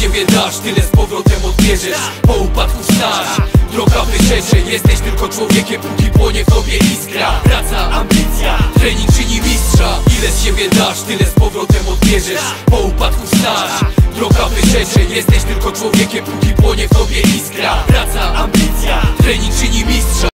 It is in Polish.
siebie dasz, tyle z powrotem odbierzesz. Po upadku wstań, droga wyrzecze. Jesteś tylko człowiekiem, póki płonie w tobie iskra. Praca, ambicja, trening czyni mistrza. Ile z siebie dasz, tyle z powrotem odbierzesz. Po upadku wstań, droga wyrzecze. Jesteś tylko człowiekiem, póki płonie w tobie iskra. Praca, ambicja, trening czyni mistrza.